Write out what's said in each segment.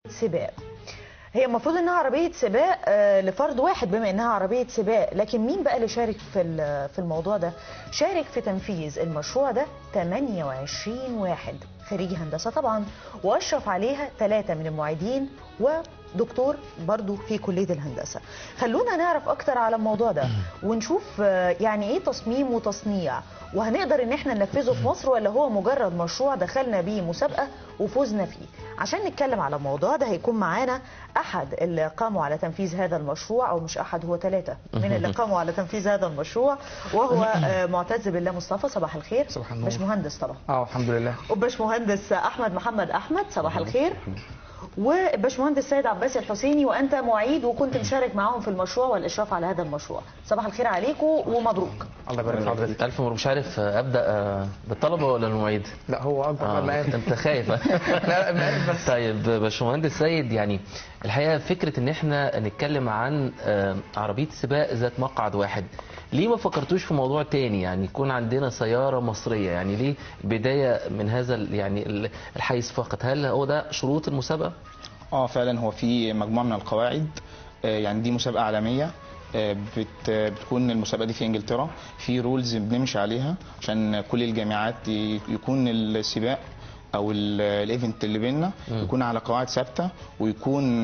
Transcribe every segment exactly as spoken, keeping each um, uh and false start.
سباق. هي المفروض انها عربيه سباق آه لفرد واحد بما انها عربيه سباق، لكن مين بقى اللي شارك في في الموضوع ده؟ شارك في تنفيذ المشروع ده ثمانية وعشرين واحد خريجي هندسه طبعا، واشرف عليها ثلاثه من المعيدين ودكتور برضو في كليه الهندسه. خلونا نعرف اكتر على الموضوع ده ونشوف آه يعني ايه تصميم وتصنيع، وهنقدر ان احنا ننفذه في مصر ولا هو مجرد مشروع دخلنا بيه مسابقه وفوزنا فيه. عشان نتكلم على الموضوع ده هيكون معانا احد اللي قاموا على تنفيذ هذا المشروع، او مش احد، هو ثلاثه من اللي قاموا على تنفيذ هذا المشروع، وهو معتز بالله مصطفى. صباح الخير. صباح النور. باشمهندس طبعا. اه الحمد لله. وباشمهندس احمد محمد احمد. صباح الخير. وباشمهندس سيد عباسي الحسيني، وانت معيد وكنت مشارك معاهم في المشروع والاشراف على هذا المشروع. صباح الخير عليكم ومبروك. الله يبارك في حضرتك. الف مبروك. مش عارف ابدا بالطلبه ولا المعيد؟ لا هو اكبر آه من انت خايف. لا لا بس. طيب باشمهندس سيد، يعني الحقيقه فكره ان احنا نتكلم عن عربيه سباق ذات مقعد واحد، ليه ما فكرتوش في موضوع تاني؟ يعني يكون عندنا سياره مصريه، يعني ليه بدايه من هذا يعني الحيز فقط؟ هل هو ده شروط المسابقه؟ اه فعلا هو في مجموعه من القواعد، يعني دي مسابقه عالميه، بت بتكون المسابقه دي في انجلترا، في رولز بنمشي عليها عشان كل الجامعات يكون السباق او الايفنت اللي بيننا يكون على قواعد ثابته، ويكون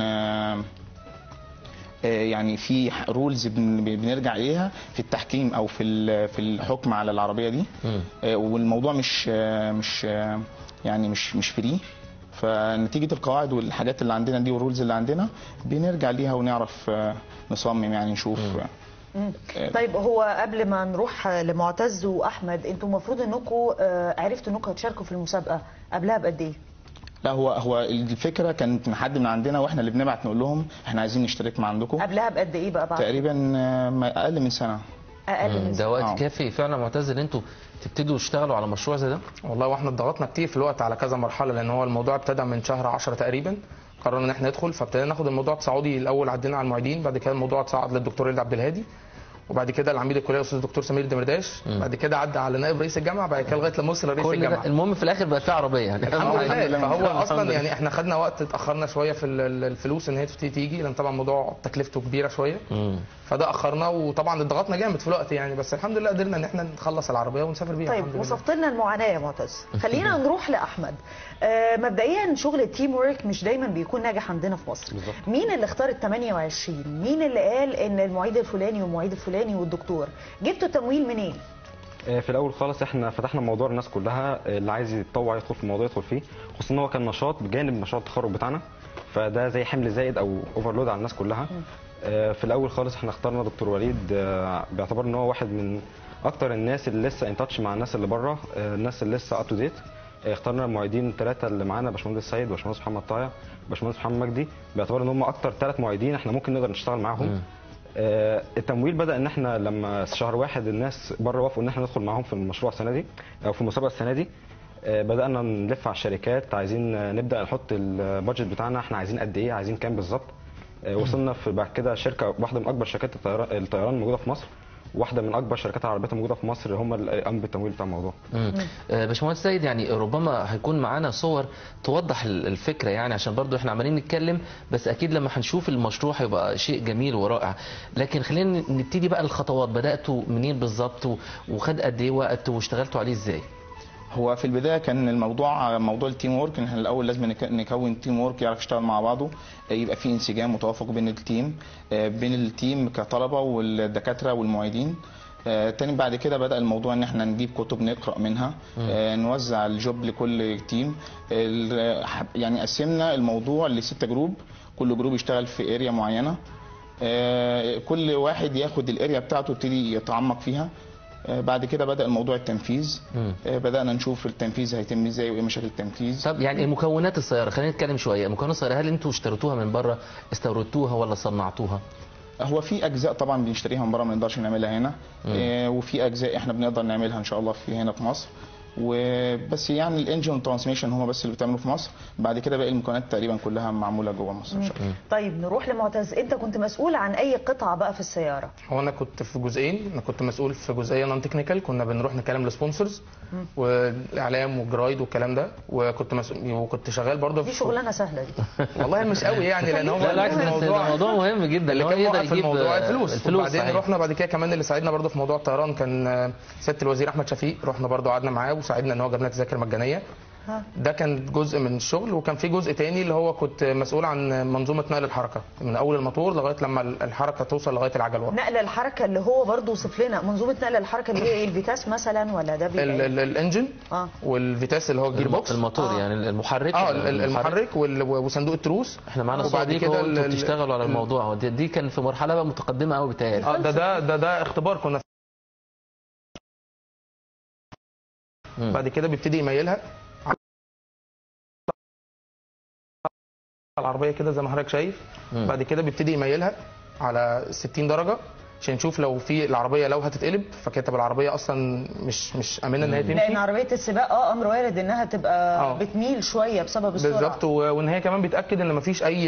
يعني في رولز بنرجع اليها في التحكيم او في في الحكم على العربيه دي. والموضوع مش مش يعني مش مش فري، فنتيجه القواعد والحاجات اللي عندنا دي والرولز اللي عندنا بنرجع ليها ونعرف نصمم، يعني نشوف. مم. طيب هو قبل ما نروح لمعتز واحمد، انتوا المفروض انكم عرفتوا انكم هتشاركوا في المسابقه قبلها بقد ايه؟ لا هو هو الفكره كانت من حد من عندنا، واحنا اللي بنبعت نقول لهم احنا عايزين نشترك مع عندكم. قبلها بقد ايه بقى؟ بعد تقريبا اقل من سنه. اقل من سنه. ده وقت كافي فعلا معتز ان انتوا تبتدوا تشتغلوا على مشروع زي ده؟ والله واحنا اتضغطنا كتير في الوقت على كذا مرحله، لان هو الموضوع ابتدى من شهر عشرة تقريبا، قررنا ان احنا ندخل، فابتدينا ناخد الموضوع تصاعدي. الاول عدينا على المعيدين، بعد كده الموضوع تصاعد للدكتور رضا عبد الهادي، وبعد كده العميد الكليه الاستاذ الدكتور سمير الدمرداش، بعد كده عدى على نائب رئيس الجامعه، بعد كده لغايه لما وصل لرئيس الجامعه. المهم في الاخر بقت في عربيه يعني. الحمد لله. فهو اصلا يعني احنا خدنا وقت، اتاخرنا شويه في الفلوس ان هي تبتدي تيجي، لان طبعا الموضوع تكلفته كبيره شويه، فده اخرنا، وطبعا اتضغطنا جامد في الوقت يعني، بس الحمد لله قدرنا ان احنا نخلص العربيه ونسافر بيها. طيب وصفت لنا المعاناه يا معتز، خلينا نروح لاحمد. آه مبدئيا شغل التيم ورك مش دايما بيكون ناجح عندنا في مصر. بالزبط. مين اللي اختار ال ثمانية وعشرين؟ مين اللي قال ان المعيد الفلاني والمعيد الفلاني والدكتور؟ جبتوا التمويل منين؟ في الاول خالص احنا فتحنا موضوع الناس كلها، اللي عايز يتطوع يدخل في الموضوع يدخل فيه، خصوصا ان هو كان نشاط بجانب مشروع التخرج بتاعنا، فده زي حمل زائد او اوفرلود على الناس كلها. في الاول خالص احنا اخترنا دكتور وليد باعتبار ان هو واحد من اكتر الناس اللي لسه ان تاتش مع الناس اللي بره، الناس اللي لسه اب تو ديت. اخترنا المعيدين الثلاثه اللي معانا، باشمهندس سيد وباشمهندس محمد طايع وباشمهندس محمد مجدي، باعتبار ان هم اكتر ثلاث معيدين احنا ممكن نقدر نشتغل معاهم. آه التمويل بدا ان احنا لما شهر واحد الناس بره وافقوا ان احنا ندخل معاهم في المشروع السنه دي او في المسابقه السنه دي. آه بدانا نلف على الشركات، عايزين نبدا نحط البادجت بتاعنا، احنا عايزين قد ايه، عايزين كام بالظبط. آه وصلنا في بعد كده شركه واحده من اكبر شركات الطيران الموجوده في مصر، واحده من اكبر شركات العربيات الموجوده في مصر، هم اللي قاموا بالتمويل بتاع الموضوع. آه باشمهندس سيد، يعني ربما هيكون معانا صور توضح الفكره، يعني عشان برضو احنا عمالين نتكلم، بس اكيد لما هنشوف المشروع هيبقى شيء جميل ورائع. لكن خلينا نبتدي بقى الخطوات، بداتوا منين بالظبط وخد قد ايه وقت واشتغلتوا عليه ازاي؟ هو في البدايه كان الموضوع موضوع التيم ورك، ان احنا الاول لازم نكون تيم ورك يعرف يشتغل مع بعضه، يبقى في انسجام وتوافق بين التيم بين التيم كطلبه والدكاتره والمعيدين. آه تاني بعد كده بدأ الموضوع ان احنا نجيب كتب نقرأ منها، آه نوزع الجوب لكل تيم. يعني قسمنا الموضوع لستة جروب، كل جروب يشتغل في اريا معينة، آه كل واحد ياخد الاريا بتاعته يبتدي يتعمق فيها. آه بعد كده بدأ الموضوع التنفيذ، آه بدأنا نشوف التنفيذ هيتم ازاي وايه مشاكل التنفيذ. طب يعني مكونات السيارة، خلينا نتكلم شوية. مكونات السيارة هل انتوا اشتريتوها من بره، استوردتوها ولا صنعتوها؟ هو في اجزاء طبعا بنشتريها من بره ما نقدرش نعملها هنا، آه وفي اجزاء احنا بنقدر نعملها ان شاء الله في هنا في مصر. وبس يعني الانجن والترانسميشن هم بس اللي بتعملوا في مصر. بعد كده باقي المكونات تقريبا كلها معموله جوه مصر ان شاء الله. طيب نروح لمعتز، انت كنت مسؤول عن اي قطعه بقى في السياره؟ هو انا كنت في جزئين، انا كنت مسؤول في جزئيه نون تكنيكال، كنا بنروح نكلم السبونسرز والاعلام والجرايد والكلام ده، وكنت مسؤول وكنت شغال برضه دي في شغلانه سهله دي. والله مش قوي يعني، لان هو لا بالعكس، بس ده موضوع مهم جدا اللي هو كان يقدر موقف يجيب الموضوع الفلوس. الفلوس وبعدين صحيح. رحنا بعد كده كمان اللي ساعدنا برضه في موضوع الطيران كان سياده الوزير احمد شفيق، رحنا برضه قعدنا معاه وساعدنا ان هو جاب لنا تذاكر مجانيه. ده كان جزء من الشغل، وكان في جزء تاني اللي هو كنت مسؤول عن منظومه نقل الحركه من اول الموتور لغايه لما الحركه توصل لغايه العجل ورا. نقل الحركه اللي هو برضه وصف لنا منظومه نقل الحركه اللي هي ايه، الفيتاس مثلا ولا ده بيبقى ال- ال- الانجن اه والفيتاس اللي هو الجير بوكس، الموتور آه. يعني المحرك اه ال- المحرك وال- وصندوق التروس. احنا معانا وبعد صديق كده هو انتوا ال- بتشتغلوا على ال- الموضوع دي, دي كان في مرحله بقى متقدمه قوي بتهيألي. اه ده ده ده ده اختبار كنا. مم. بعد كده بيبتدي يميلها العربيه كده زي ما حضرتك شايف. مم. بعد كده بيبتدي يميلها على ستين درجه عشان نشوف لو في العربيه لو هتتقلب، فكانت العربيه اصلا مش مش امنه ان هي لان تمشي. عربيه السباق اه امر وارد انها تبقى آه. بتميل شويه بسبب السرعه. بالظبط، و- وان هي كمان بيتاكد ان مفيش اي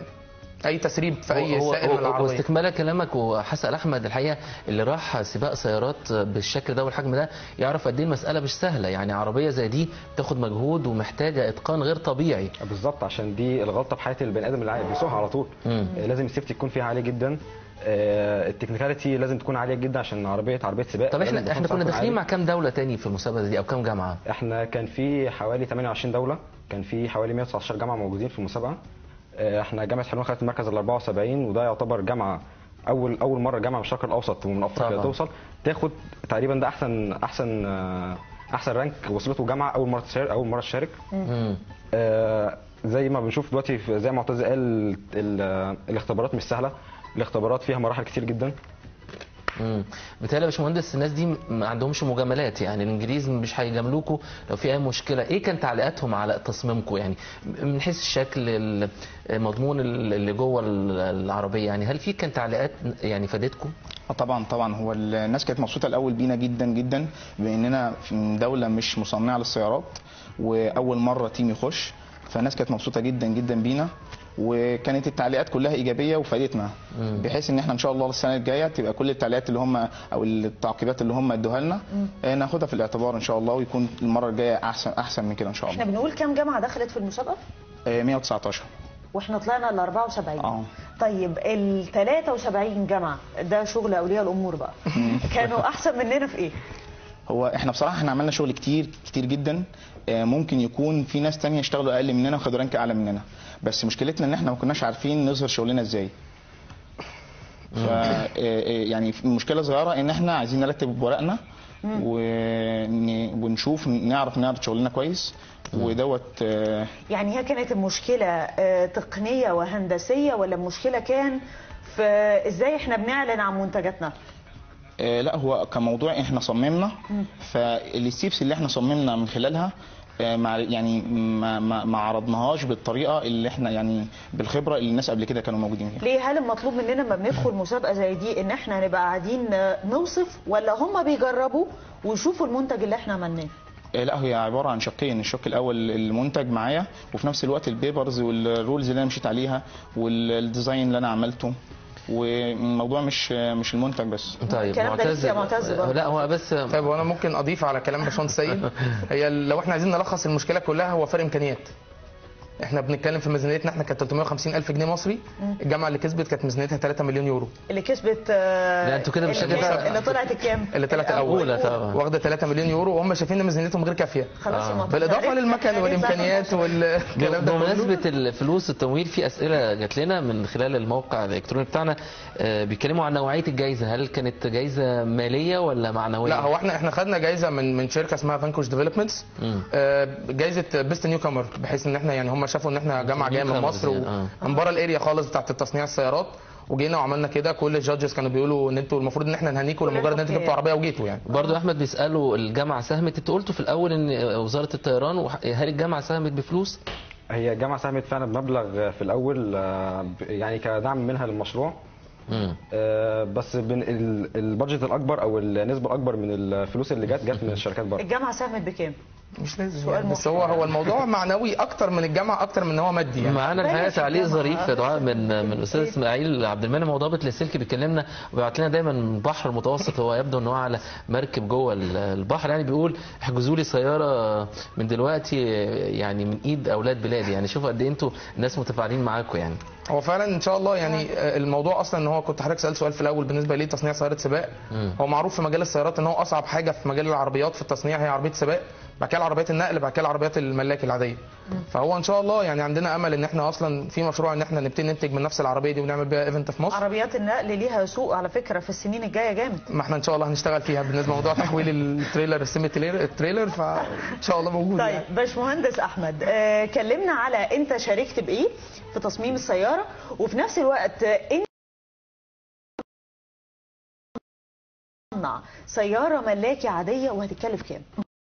اي تسريب في اي هو سائل هو من العربيه. واستكمالا كلامك وحسن احمد، الحقيقه اللي راح سباق سيارات بالشكل ده والحجم ده يعرف قد ايه المساله مش سهله، يعني عربيه زي دي بتاخد مجهود ومحتاجه اتقان غير طبيعي. بالظبط، عشان دي الغلطه في حياه البني ادم اللي بيسوقها على طول. مم. لازم السيفتي يكون فيها عالي جدا، آه، التكنيكاليتي لازم تكون عاليه جدا عشان عربيه عربيه سباق. طب لازم احنا تكون احنا كنا سرعتها داخلين عالية. مع كام دوله تاني في المسابقه دي او كام جامعه؟ احنا كان في حوالي ثمانية وعشرين دوله، كان في حوالي مئة وتسعة عشر جامعه موجودين في المسابقه. آه، احنا جامعه حلوان خدت المركز ال أربعة وسبعين، وده يعتبر جامعه اول اول مره جامعه من الشرق الاوسط ومن افريقيا طبعا. توصل تاخد تقريبا ده احسن احسن آه، احسن رانك وصلته جامعه اول مره تشارك اول مره تشارك. مم. آه، زي ما بنشوف دلوقتي في- زي ما معتز قال ال- ال- الاختبارات مش سهله، الاختبارات فيها مراحل كتير جدا. امم بالتالي يا باشمهندس الناس دي ما عندهمش مجاملات، يعني الانجليز مش هيجاملوكوا لو في اي مشكله. ايه كان تعليقاتهم على تصميمكم يعني من حيث الشكل، المضمون اللي جوه العربيه، يعني هل في كان تعليقات يعني فادتكم؟ اه طبعا طبعا، هو الناس كانت مبسوطه الاول بينا جدا جدا باننا في دوله مش مصنعه للسيارات واول مره تيم يخش، فالناس كانت مبسوطه جدا جدا بينا، وكانت التعليقات كلها ايجابيه وفادتنا، بحيث ان احنا ان شاء الله السنه الجايه تبقى كل التعليقات اللي هم او التعقيبات اللي هم ادوها لنا آه، ناخدها في الاعتبار ان شاء الله، ويكون المره الجايه احسن احسن من كده ان شاء احنا الله. بنقول كام جامعه دخلت في المسابقه؟ آه، مئة وتسعتاشر. واحنا طلعنا ل أربعة وسبعين. اه طيب ال ثلاثة وسبعين جامعه ده شغل اولياء الامور بقى كانوا احسن مننا في ايه؟ هو احنا بصراحه احنا عملنا شغل كتير كتير جدا، آه، ممكن يكون في ناس تانية اشتغلوا اقل مننا وخدوا رانك اعلى مننا، بس مشكلتنا ان احنا ما كناش عارفين نظهر شغلنا ازاي. ف آه، آه، يعني مشكله صغيره ان احنا عايزين نرتب ورقنا ون- ونشوف نعرف نعرض شغلنا كويس ودوت. آه، يعني هي كانت المشكله آه، تقنيه وهندسيه ولا المشكله كان في ازاي احنا بنعلن عن منتجاتنا؟ آه، لا هو كموضوع احنا صممنا، فالستيبس اللي احنا صممنا من خلالها آه، مع يعني ما, ما, ما عرضناهاش بالطريقه اللي احنا يعني بالخبره اللي الناس قبل كده كانوا موجودين فيها. ليه؟ هل المطلوب مننا لما بندخل مسابقه زي دي ان احنا نبقى قاعدين آه، نوصف، ولا هم بيجربوا ويشوفوا المنتج اللي احنا عملناه؟ آه، لا هي عباره عن شقين، الشق الاول المنتج معايا، وفي نفس الوقت البيبرز والرولز اللي انا مشيت عليها والديزاين اللي انا عملته، والموضوع مش مش المنتج بس. طيب الكلام ده لسه معتز معتز برضه. لا هو بس طيب وانا ممكن اضيف على كلام باشمهندس سيد، هي لو احنا عايزين نلخص المشكله كلها هو فرق امكانيات. احنا بنتكلم في ميزانيتنا احنا كانت ثلاثمائة وخمسين ألف جنيه مصري، الجامعه اللي كسبت كانت ميزانيتها ثلاثة مليون يورو، اللي كسبت آه، لا، انتوا كده بالشكل اللي, ده- اللي طلعت الكام؟ اللي طلعت الاول الأولى طبعا. واخده ثلاثة مليون يورو، وهم شايفين ان ميزانيتهم غير كافيه خلاص يا آه. معتز، بالاضافه عرفنا للمكن إحنا ليه والامكانيات بناخد والكلام ده كله. بمناسبة الفلوس التمويل، في أسئلة جات لنا من خلال الموقع الإلكتروني بتاعنا، آه، بيتكلموا عن نوعية الجائزة، هل كانت جائزة مالية ولا معنوية؟ لا هو احنا احنا خدنا جايزه من من شركه اسمها فانكوش ديفلوبمنتس، مم. جايزه بيست نيو كامر، بحيث ان احنا يعني هم شافوا ان احنا جامعه جايه من newcomers مصر يعني، آه. ومن بره الاريا خالص بتاعت تصنيع السيارات، وجينا وعملنا كده. كل الجادجز كانوا بيقولوا ان انتوا المفروض ان احنا نهنيكم كل لمجرد ان انتوا التوفيق. جبتوا عربيه وجيتوا يعني. برضو أحمد بيسألوا الجامعة ساهمت، أنت قلتوا في الأول إن وزارة الطيران، وح- هل الجامعة ساهمت بفلوس؟ هي الجامعه ساهمت فعلا بمبلغ في الاول، آه، ب- يعني كدعم منها للمشروع. آه بس بن- ال- البادجت الاكبر او النسبه الاكبر من الفلوس اللي جت جت من الشركات بره. الجامعه ساهمت بكام؟ مش لازم سؤال يعني، بس هو هو الموضوع معنوي اكتر من الجامعه، اكتر من ان هو مادي يعني. معانا الحقيقه بلاش تعليق الجامعة. ظريف يا دعاء من من الاستاذ اسماعيل عبد المنعم وضابط للسلك، بيكلمنا وبيبعت لنا دايما من البحر المتوسط، هو يبدو ان هو على مركب جوه البحر يعني، بيقول احجزوا لي سياره من دلوقتي يعني من ايد اولاد بلادي. يعني شوفوا قد ايه انتوا الناس متفاعلين معاكم يعني. هو فعلا ان شاء الله يعني الموضوع اصلا ان هو كنت حضرتك سالت سؤال في الاول بالنسبه ليه تصنيع سياره سباق. هو معروف في مجال السيارات ان هو اصعب حاجه في مجال العربيات في التصنيع هي عربيه سباق، بعد كده العربيات النقل، بعد كده العربيات الملاك العاديه. فهو ان شاء الله يعني عندنا امل ان احنا اصلا في مشروع ان احنا نبتدي ننتج من نفس العربيه دي ونعمل بيها ايفنت في مصر. عربيات النقل ليها سوق على فكره في السنين الجايه جامد. ما احنا ان شاء الله هنشتغل فيها بالنسبه لموضوع تحويل التريلر السيمي التريلر، فان شاء الله موجود. طيب يعني. باشمهندس احمد، آه كلمنا على انت شاركت بايه في تصميم السياره، وفي نفس الوقت آه، انت تصنع سياره ملاكي عاديه وهتتكلف كام؟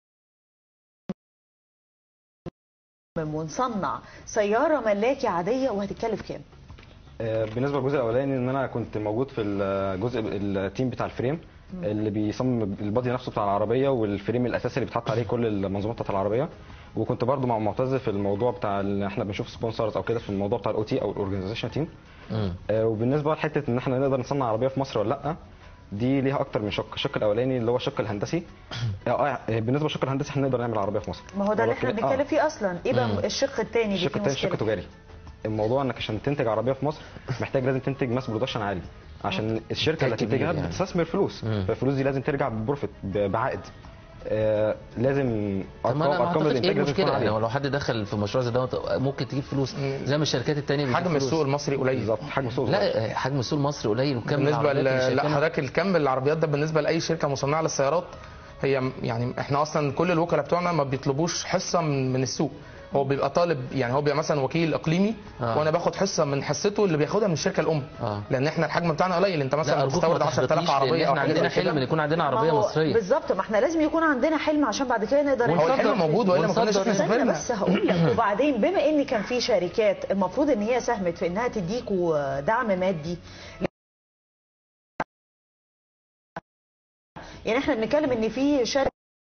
ونصنع سياره ملاكي عاديه وهتتكلف كام؟ آه، بالنسبه للجزء الاولاني ان انا كنت موجود في الجزء التيم بتاع الفريم اللي بيصمم البادي نفسه بتاع العربيه والفريم الاساسي اللي بيتحط عليه كل المنظومات بتاعت العربيه. وكنت برضو مع معتز في الموضوع بتاع اللي احنا بنشوف سبونسرز او كده في الموضوع بتاع الاو تي او الاورجنايزيشن تيم. آه، وبالنسبه لحته ان احنا نقدر نصنع عربيه في مصر ولا لا، دي ليها اكتر من شق. الشق الاولاني اللي هو الشق الهندسي، آه، بالنسبه للشق الهندسي احنا نقدر نعمل عربيه في مصر. ما هو ده اللي احنا ولكن- بنتكلم آه. فيه اصلا. ايه بقى الشق الثاني اللي الشق فيه الثاني الشق مشكله؟ التجاري. الموضوع انك عشان تنتج عربيه في مصر محتاج لازم تنتج ماس برودكشن عالي، عشان الشركه اللي كبير هتنتجها يعني. بتستثمر فلوس، فالفلوس دي لازم ترجع ببروفيت بعائد. آه لازم طب ما انا ما اعتقدش ايه الانتاج لازم تكون المشكله يعني، عاليه. لو حد دخل في مشروع زي ده ممكن تجيب فلوس زي ما الشركات الثانيه بتجيب حجم فلوس. السوق المصري قليل. بالظبط، حجم السوق صغير. لا حجم السوق المصري قليل، وكم بالنسبه العربيات اللي ل... لا شايفينها؟ حضرتك الكم العربيات ده بالنسبه لاي شركه مصنعه للسيارات هي يعني احنا اصلا كل الوكلاء بتوعنا ما بيطلبوش حصه من, من السوق. هو بيبقى طالب يعني، هو بيبقى مثلا وكيل اقليمي آه. وانا باخد حصه من حصته اللي بياخدها من الشركه الام. آه. لان احنا الحجم بتاعنا قليل، انت لا مثلا ارجوك ما بتستورد عشرة آلاف تحبطنيش، لان عربيه او احنا حاجه عندنا زي كده. حلم ان يكون عندنا ما عربيه هو مصريه. بالظبط، ما احنا لازم يكون عندنا حلم عشان بعد كده نقدر هو نفكر الحلم فيه. موجود والا ما كناش ونصدر. احنا استنى سافرنا. بس هقول لك. وبعدين بما ان كان في شركات المفروض ان هي ساهمت في انها تديكوا دعم مادي، يعني احنا بنتكلم ان في شركه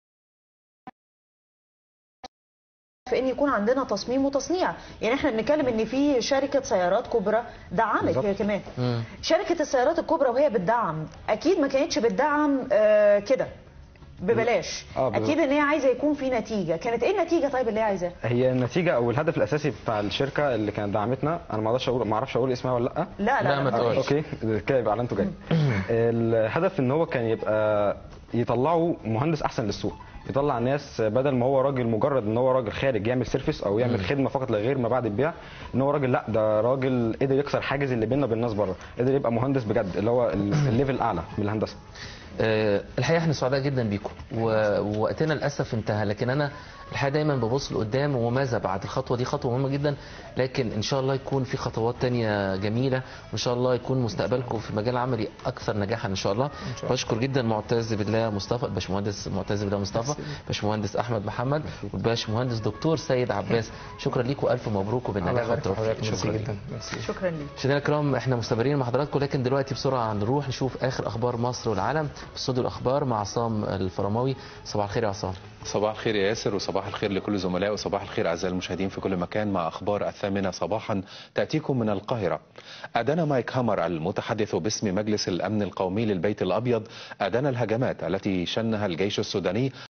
في ان يكون عندنا تصميم وتصنيع، يعني احنا بنتكلم ان في شركه سيارات كبرى دعمت هي كمان. مم. شركه السيارات الكبرى وهي بتدعم اكيد ما كانتش بتدعم آه كده ببلاش. آه، بالظبط. اكيد ان هي عايزه يكون في نتيجه. كانت ايه النتيجه طيب اللي هي عايزاها؟ هي النتيجه او الهدف الاساسي بتاع الشركه اللي كانت دعمتنا، انا ما اقدرش اقول، ما اعرفش اقول اسمها ولا لا. لا لا, لا، ما تقولش. اوكي كده يبقى اعلانته جاي. الهدف ان هو كان يبقى يطلعوا مهندس احسن للسوق، يطلع ناس بدل ما هو راجل مجرد ان هو راجل خارج يعمل سيرفيس او يعمل خدمه فقط لا غير ما بعد البيع، ان هو راجل لا ده راجل قدر يكسر حاجز اللي بيننا وبين الناس بره، قدر يبقى مهندس بجد اللي هو الليفل الاعلى من الهندسه. آه، الحقيقه احنا سعداء جدا بيكم، و- ووقتنا للاسف انتهى، لكن انا الحقيقه دايما ببص لقدام وماذا بعد. الخطوه دي خطوه مهمه جدا، لكن ان شاء الله يكون في خطوات تانية جميله، وان شاء الله يكون مستقبلكم في المجال العملي اكثر نجاحا ان شاء الله. بشكر جدا معتز بالله مصطفى، باشمهندس معتز بالله مصطفى، باشمهندس احمد محمد، والباشمهندس دكتور سيد عباس. شكرا لكم، الف مبروك وبالنجاح والتوفيق. شكرا جدا. شكرا ليك. مشاهدينا الكرام، احنا مستمرين مع حضراتكم، لكن دلوقتي بسرعه هنروح نشوف اخر اخبار مصر والعالم في استوديو الاخبار مع عصام الفرماوي. صباح الخير يا عصام. صباح الخير يا ياسر، وصباح الخير لكل زملائي، وصباح الخير أعزائي المشاهدين في كل مكان مع أخبار الثامنة صباحا تأتيكم من القاهرة. أدان مايك هامر المتحدث باسم مجلس الأمن القومي للبيت الأبيض أدان الهجمات التي شنها الجيش السوداني